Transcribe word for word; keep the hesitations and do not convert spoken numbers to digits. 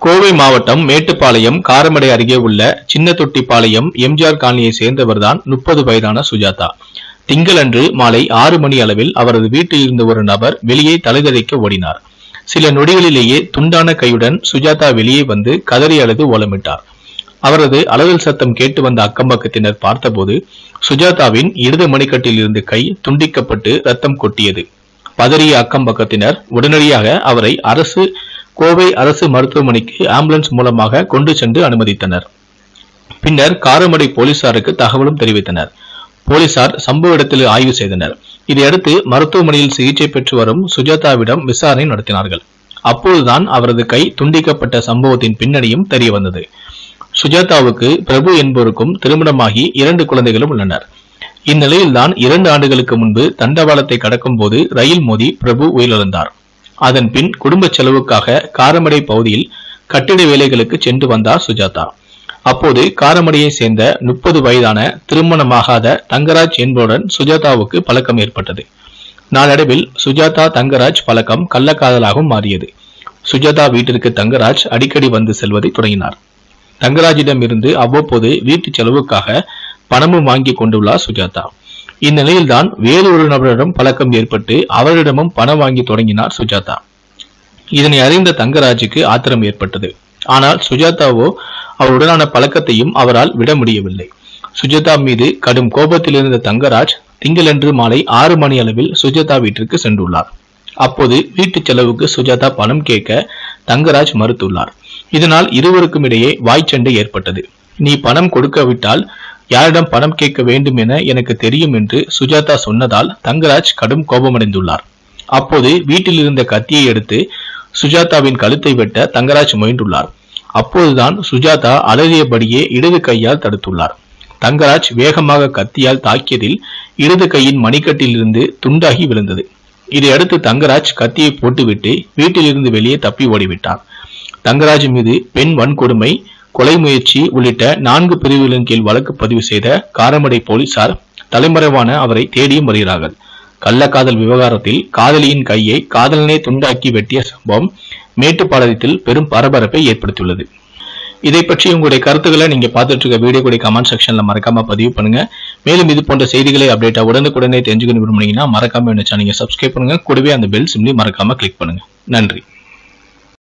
கோவை மாவட்டம் மேட்டுப்பாளையம் காரமடை அருகே உள்ள சின்னதொட்டிப்பாளையம் எம்ஜிஆர் காலனியை சேர்ந்தவர்தான் முப்பது வயதான சுஜாதா. திங்களன்று மாலை ஆறு மணி அளவில் அவரது வீட்டில் இருந்த ஒரு நபர் வெளியே தலைதறிக்க ஓடினார். சில நொடிகளிலேயே துண்டான கையுடன் சுஜாதா வெளியே வந்து கதறி அழுது ஓலமிட்டார். அவரது அலறல் சத்தம் கேட்டு வந்த அக்கம்பக்கத்தினர் பார்த்தபோது சுஜாதாவின் இடது மணிக்கட்டில் இருந்து கை துண்டிக்கப்பட்டு ரத்தம் கொட்டியது. பதறிய அக்கம்பக்கத்தினர் உடனடியாக அவரை அரசு கோவை அரசு மருத்துவமனைக்கு ஆம்புலன்ஸ் மூலமாக கொண்டு சென்று அனுமதித்தனர். பின்னர் காரமடை போலீசாருக்கு தகவலும் தெரிவித்தனர். போலீசார் சம்பவ இடத்தில் ஆய்வு செய்தனர். இதையடுத்து மருத்துவமனையில் சிகிச்சை பெற்று வரும் சுஜாதாவிடம் விசாரணை நடத்தினார்கள். அப்போதுதான் அவரது கை துண்டிக்கப்பட்ட சம்பவத்தின் பின்னணியும் தெரியவந்தது. சுஜாதாவுக்கு பிரபு என்பவருக்கும் திருமணமாகி இரண்டு குழந்தைகளும் உள்ளனர். இந்நிலையில்தான் இரண்டு ஆண்டுகளுக்கு முன்பு தண்டவாளத்தை கடக்கும் போது ரயில் மோதி பிரபு உயிரிழந்தார். அதன் பின் குடும்ப செலவுக்காக காரமடை பகுதியில் கட்டிட வேலைகளுக்கு சென்று வந்தார் சுஜாதா. அப்போது காரமடையை சேர்ந்த முப்பது வயதான திருமணமாகாத தங்கராஜ் என்பவருடன் சுஜாதாவுக்கு பழக்கம் ஏற்பட்டது. நாளடைவில் சுஜாதா தங்கராஜ் பழக்கம் கள்ளக்காதலாகவும் மாறியது. சுஜாதா வீட்டிற்கு தங்கராஜ் அடிக்கடி வந்து செல்வதை தொடங்கினார். தங்கராஜிடம் இருந்து அவ்வப்போது வீட்டு செலவுக்காக பணமும் வாங்கி கொண்டுள்ளார் சுஜாதா. இந்நிலையில்தான் வேறொரு நபரிடம் பழக்கம் ஏற்பட்டு அவரிடமும் பணம் வாங்கி தொடங்கினார் சுஜாதா. இதனை அறிந்த தங்கராஜுக்கு ஆத்திரம் ஏற்பட்டது. ஆனால் சுஜாதாவோ அவருடனான பழக்கத்தையும் அவரால் விட முடியவில்லை. சுஜாதா மீது கடும் கோபத்தில் இருந்த தங்கராஜ் திங்களன்று மாலை ஆறு மணி அளவில் சுஜாதா வீட்டிற்கு சென்றுள்ளார். அப்போது வீட்டு செலவுக்கு சுஜாதா பணம் கேட்க தங்கராஜ் மறுத்துள்ளார். இதனால் இருவருக்கும் இடையே வாய்ச்சண்டை ஏற்பட்டது. நீ பணம் கொடுக்கவிட்டால் யாரிடம் பணம் கேட்க வேண்டும் என எனக்கு தெரியும் என்று சுஜாதா சொன்னதால் தங்கராஜ் கடும் கோபமடைந்துள்ளார். அப்போது வீட்டில் இருந்த கத்தியை எடுத்து சுஜாதாவின் கழுத்தை வெட்ட தங்கராஜ் முயன்றுள்ளார். அப்போதுதான் சுஜாதா அலறியபடியே இடது கையால் தடுத்துள்ளார். தங்கராஜ் வேகமாக கத்தியால் தாக்கியதில் இடது கையின் மணிக்கட்டில் இருந்து துண்டாகி விழுந்தது. இதையடுத்து தங்கராஜ் கத்தியை போட்டுவிட்டு வீட்டில் இருந்து வெளியே தப்பி ஓடிவிட்டார். தங்கராஜ் மீது பெண் வன்கொடுமை, கொலை முயற்சி உள்ளிட்ட நான்கு பிரிவுகளின் கீழ் வழக்கு பதிவு செய்த காரமடை போலீசார் தலைமறைவான அவரை தேடியும் வருகிறார்கள். கள்ளக்காதல் விவகாரத்தில் காதலியின் கையை காதலனே துண்டாக்கி வெட்டிய சம்பவம் மேட்டுப்பாளையத்தில் பெரும் பரபரப்பை ஏற்படுத்தியுள்ளது. இதை பற்றி உங்களுடைய கருத்துக்களை நீங்க பார்த்துட்டு இருக்க வீடியோ கூட கமெண்ட் செக்ஷன்ல மறக்காம பதிவு பண்ணுங்க. மேலும் இது போன்ற செய்திகளை அப்டேட்டா உடனுக்குடனே தெரிஞ்சுக்கணும் விரும்புனீங்கன்னா மறக்காம என்ன சேனலை சப்ஸ்கிரைப் பண்ணுங்க. கூடவே அந்த பெல் சிம்லி மறக்காம கிளிக் பண்ணுங்க. நன்றி.